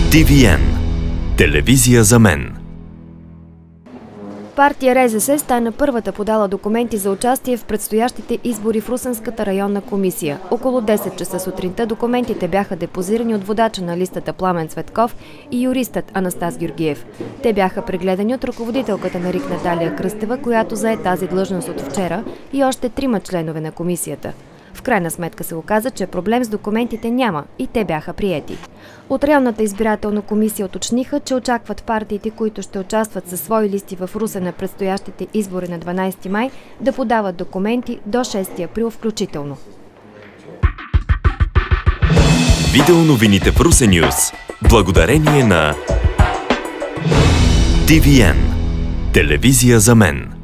ТВН – телевизия за мен. Партия РЗС стана първата подала документи за участие в предстоящите избори в Русенската районна комисия. Около 10 часа сутринта документите бяха депозирани от водача на листата Пламен Цветков и юристът Анастас Георгиев. Те бяха прегледани от ръководителката на РИК Наталия Кръстева, която зае тази длъжност от вчера, и още 3 членове на комисията. В крайна сметка се оказа, че проблем с документите няма и те бяха приети. От районната избирателна комисия уточниха, че очакват партиите, които ще участват със свои листи в Русе на предстоящите избори на 12 май, да подават документи до 6 април включително. Видеоновините в Русе Нюз благодарение на ТВН – телевизия за мен.